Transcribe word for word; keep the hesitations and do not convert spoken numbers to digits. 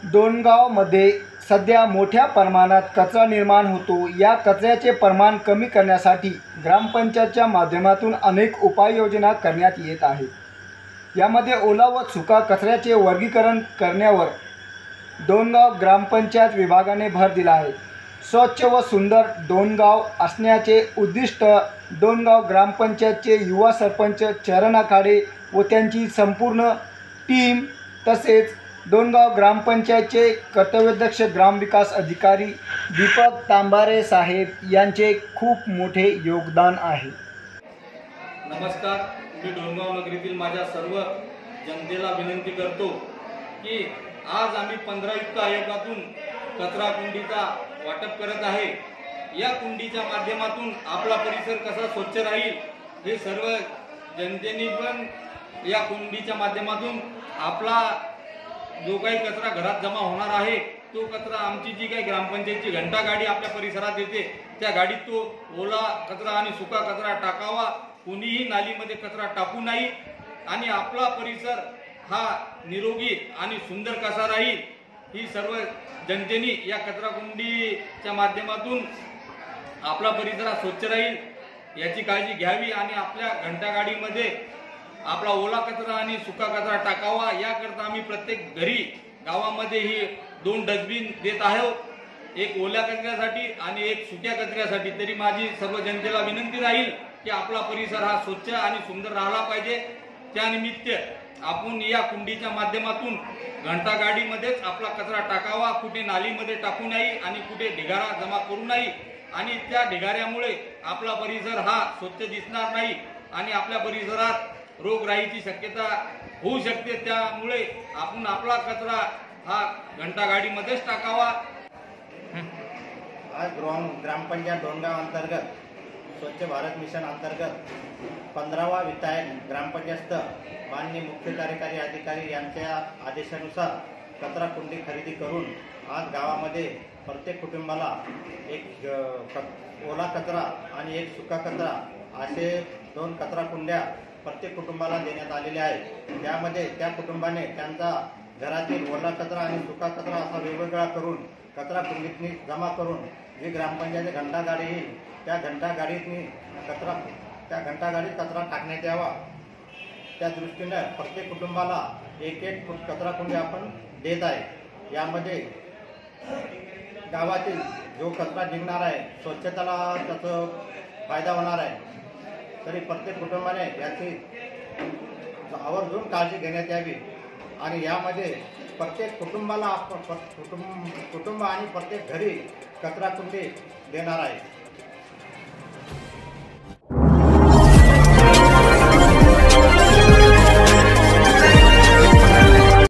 डोणगावमध्ये सध्या मोठ्या प्रमाणात कचरा निर्माण होतो। या कचऱ्याचे प्रमाण कमी करण्यासाठी ग्रामपंचायतच्या माध्यमातून अनेक उपाययोजना करण्यात येत आहेत। यामध्ये ओला व सुका कचऱ्याचे वर्गीकरण करण्यावर डोणगाव ग्रामपंचायत विभागाने भर दिला आहे। स्वच्छ व सुंदर डोणगाव असण्याचे उद्दिष्ट डोणगाव ग्रामपंचायतचे युवा सरपंच चरण आखाडे व त्यांची संपूर्ण टीम तसेच डोणगाव ग्रामपंचायतचे कर्तव्यदक्ष ग्रामविकास अधिकारी दीपक तांबारे साहेब यांचे खूप मोठे योगदान आहे। नमस्कार, मी डोणगाव नगरीतील माझ्या सर्व जनतेला विनंती करतो की आज आम्ही पंधरा युक्त आयोगातून कचरा कुंडीचा वाटप करत आहे। या कुंडीच्या माध्यमातून आपला परिसर कसा स्वच्छ राहील हे सर्व जनतेने पण या कुंडीच्या माध्यमातून आपला जो काही कचरा घरात जमा होणार आहे तो कचरा आमची जी काही ग्रामपंचायतची घंटा गाडी आपल्या परिसरात येते त्या गाडीत तो ओला कचरा आणि सुका कचरा टाकावा। कोणीही नालीमध्ये कचरा टाकू नाही आणि आपला परिसर हा निरोगी आणि सुंदर कसा राहील ही सर्व जनतेने या कचरा कुंडीच्या माध्यमातून आपला परिसर स्वच्छ राहील याची काळजी घ्यावी आणि आपल्या घंटा गाडीमध्ये आपला ओला कचरा आणि सुका कचरा टाकावा। याकरता आम्ही प्रत्येक घरी गावामध्ये ही दोन डस्टबिन देत आहोत, एक ओल्या कचऱ्यासाठी आणि एक सुक्या कचऱ्यासाठी। तरी माझी सर्व जनतेला विनंती राहील की आपला परिसर हा स्वच्छ आणि सुंदर राहिला पाहिजे। त्यानिमित्त आपण या कुंडीच्या माध्यमातून घंटा गाडीमध्येच आपला कचरा टाकावा, कुठे नालीमध्ये टाकू नये आणि कुठे ढिगारा जमा करू नये आणि त्या ढिगाऱ्यामुळे आपला परिसर हा स्वच्छ दिसणार नाही आणि आपल्या परिसरात रोगराईची शक्यता होऊ शकते। त्यामुळे आपण आपला कचरा हा घंटा गाडीमध्येच टाकावा। आज ग्राम ग्रामपंचायत डोणगाव अंतर्गत स्वच्छ भारत मिशन अंतर्गत पंधरावा विधायक ग्रामपंचायत माननीय मुख्य कार्यकारी अधिकारी यांच्या आदेशानुसार कचरा कुंडी खरेदी करून आज गावामध्ये प्रत्येक कुटुंबाला एक ओला कचरा आणि एक सुका कचरा असे दोन कचरा कुंड्या प्रत्येक कुटुंबाला देण्यात आलेले आहे। त्यामध्ये त्या कुटुंबाने त्यांचा घरातील ओला कचरा आणि सुका कचरा असा वेगवेगळा करून कचरा कुंडीतनी जमा करून जी ग्रामपंचायत घंटा गाडी येईल त्या घंटा गाडीतनी कचरा त्या घंटा गाडीत कचरा टाकण्यात यावा। त्या दृष्टीने प्रत्येक कुटुंबाला एक एक कचरा कुंडी आपण देत आहे। यामध्ये गावातील जो कचरा निघणार आहे स्वच्छतेला त्याचा फायदा होणार आहे। तरी प्रत्येक कुटुंबाने याची आवर्जून काळजी घेण्यात यावी आणि यामध्ये प्रत्येक कुटुंबाला कुटुंब कुटुंब आणि प्रत्येक घरी कचरा कुंडी देणार आहे।